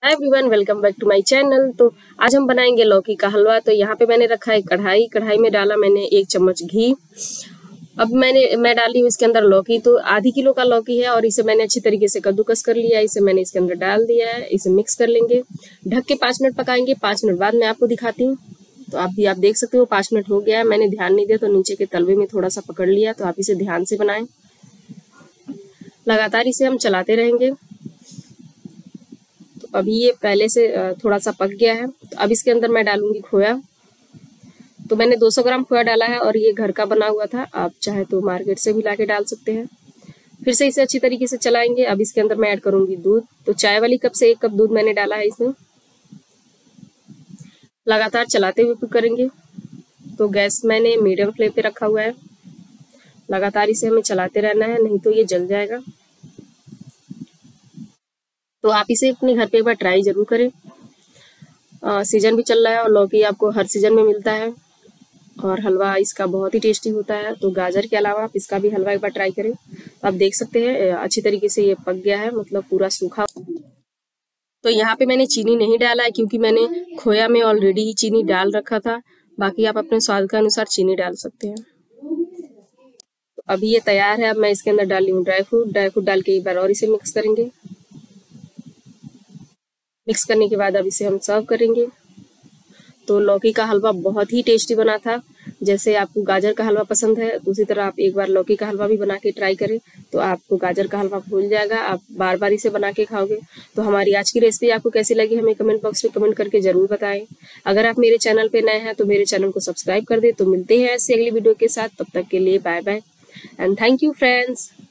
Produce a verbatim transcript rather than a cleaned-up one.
Hi everyone, welcome back to my channel. तो आज हम बनाएंगे लौकी का हलवा। तो यहाँ पे मैंने रखा है कढ़ाई। कढ़ाई में डाला मैंने एक चम्मच घी। अब मैंने मैं डाली हूँ इसके अंदर लौकी। तो आधी किलो का लौकी है और इसे मैंने अच्छी तरीके से कद्दूकस कर लिया। इसे मैंने इसके अंदर डाल दिया है। इसे मिक्स कर लेंगे। ढक के पाँच मिनट पकाएंगे। पाँच मिनट बाद मैं आपको दिखाती हूँ। तो आप भी आप देख सकते हो पाँच मिनट हो गया है। मैंने ध्यान नहीं दिया तो नीचे के तलवे में थोड़ा सा पकड़ लिया। तो आप इसे ध्यान से बनाएं। लगातार इसे हम चलाते रहेंगे। तो अभी ये पहले से थोड़ा सा पक गया है। तो अब इसके अंदर मैं डालूंगी खोया। तो मैंने दो सौ ग्राम खोया डाला है और ये घर का बना हुआ था। आप चाहे तो मार्केट से भी लाके डाल सकते हैं। फिर से इसे अच्छी तरीके से चलाएंगे। अब इसके अंदर मैं ऐड करूंगी दूध। तो चाय वाली कप से एक कप दूध मैंने डाला है इसमें। लगातार चलाते हुए कुक करेंगे। तो गैस मैंने मीडियम फ्लेम पे रखा हुआ है। लगातार इसे हमें चलाते रहना है, नहीं तो ये जल जाएगा। तो आप इसे अपने घर पे एक बार ट्राई जरूर करें। आ, सीजन भी चल रहा है और लौकी आपको हर सीजन में मिलता है और हलवा इसका बहुत ही टेस्टी होता है। तो गाजर के अलावा आप इसका भी हलवा एक बार ट्राई करें। तो आप देख सकते हैं अच्छी तरीके से ये पक गया है, मतलब पूरा सूखा। तो यहाँ पे मैंने चीनी नहीं डाला है क्योंकि मैंने खोया में ऑलरेडी ही चीनी डाल रखा था। बाकी आप अपने स्वाद के अनुसार चीनी डाल सकते हैं। तो अभी ये तैयार है। अब मैं इसके अंदर डाली हूँ ड्राई फ्रूट। ड्राई फ्रूट डाल के एक बार और इसे मिक्स करेंगे। मिक्स करने के बाद अब इसे हम सर्व करेंगे। तो लौकी का हलवा बहुत ही टेस्टी बना था। जैसे आपको गाजर का हलवा पसंद है उसी तरह आप एक बार लौकी का हलवा भी बना के ट्राई करें। तो आपको गाजर का हलवा भूल जाएगा। आप बार बार इसे बना के खाओगे। तो हमारी आज की रेसिपी आपको कैसी लगी हमें कमेंट बॉक्स में कमेंट करके जरूर बताएं। अगर आप मेरे चैनल पे नए हैं तो मेरे चैनल को सब्सक्राइब कर दे। तो मिलते हैं ऐसी अगली वीडियो के साथ। तब तक के लिए bye bye and thank you friends.